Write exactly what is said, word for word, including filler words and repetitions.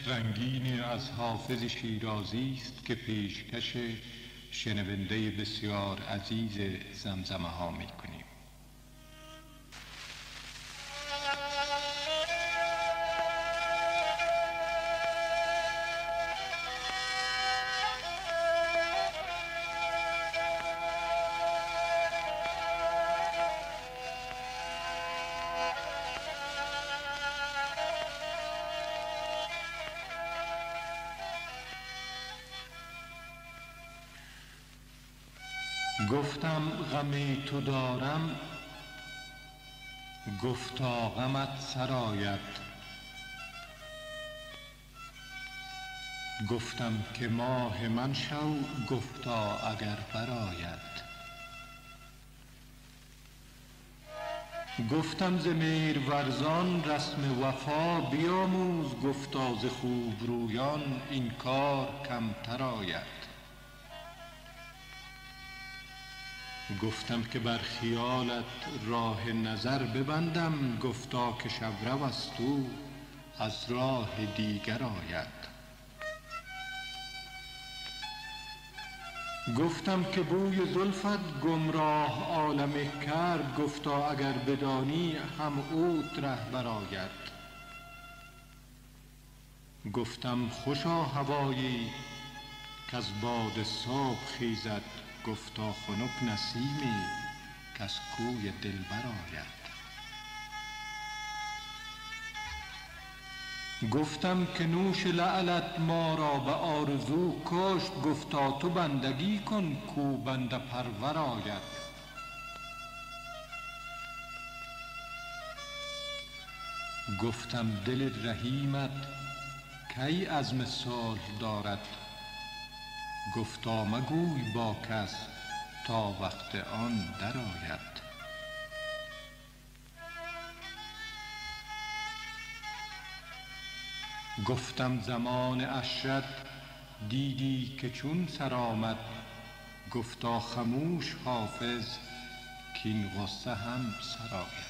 رنگینی از حافظ شیرازی است که پیشکش شنونده بسیار عزیز زمزمه ها می کنیم. گفتم غم تو دارم، گفتا غمت سرآید. گفتم که ماه من شو، گفتا اگر برآید. گفتم ز مهرورزان رسم وفا بیاموز، گفتا ز خوبرویان این کار کمتر آید. گفتم که بر خیالت راه نظر ببندم، گفتا که شبرو است او از راه دیگر آید. گفتم که بوی زلفت گمراه عالم کرد، گفتا اگر بدانی هم اوت رهبر آید. گفتم خوشا هوایی کز باد صبح خیزد، گفتا خنک نسیمی کز کوی دلبر آید. گفتم که نوش لعلت ما را به آرزو کشت، گفتا تو بندگی کن کو بنده پرور آید. گفتم دل رحیمت کی عزم صلح دارد، گفتا مگوی با کس تا وقت آن درآید. گفتم زمان عشرت دیدی که چون سرآمد، گفتا خموش حافظ کاین غصه هم سرآید.